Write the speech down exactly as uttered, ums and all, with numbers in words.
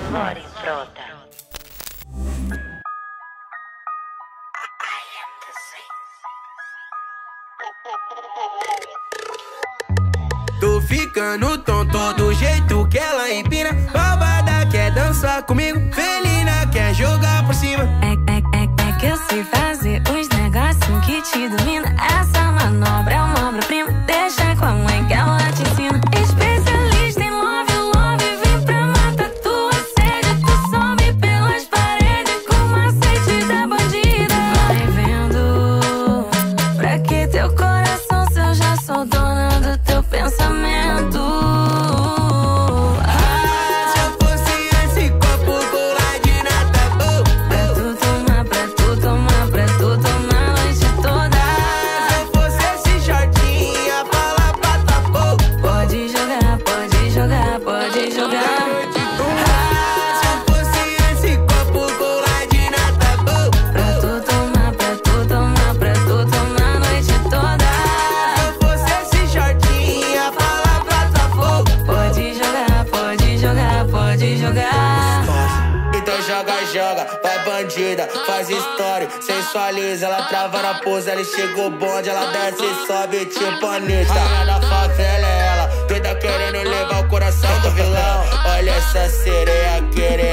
Lori Frota. Tô ficando tonto do jeito que ela empina. Roubada quer dançar comigo, felina quer jogar por cima. É, é, é, é que eu sei fazer os negocinhos que te domina. Essa manobra é uma obra-prima. Deixa com a mãe que ela te ensina. Especialista em love, love, vem pra matar tua sede. Tu sobe pelas paredes com macete da bandida. Vai vendo, pra que teu coração se eu já sou dona do teu pensamento. Ah, se eu fosse esse copo com ladina, tá bom. Pra tu tomar, pra tu tomar, pra tu tomar a noite toda. Ah, se eu fosse esse shortinho, ia falar pra tá bom. Pode jogar, pode jogar, pode jogar. Ah, se eu fosse esse copo com ladina, tá bom. Pra tu tomar, pra tu tomar, pra tu tomar a noite toda. Se eu fosse esse shortinho, ia falar pra tá bom. Pode jogar, pode jogar, pode jogar. Então joga, joga, vai bandida, faz história, sensualiza. Ela trava na pose, ela chegou bonde, ela desce e sobe tipo Anitta. Rainha da favela é ela, doida querendo levar o coração do vilão. Olha essa sereia querendo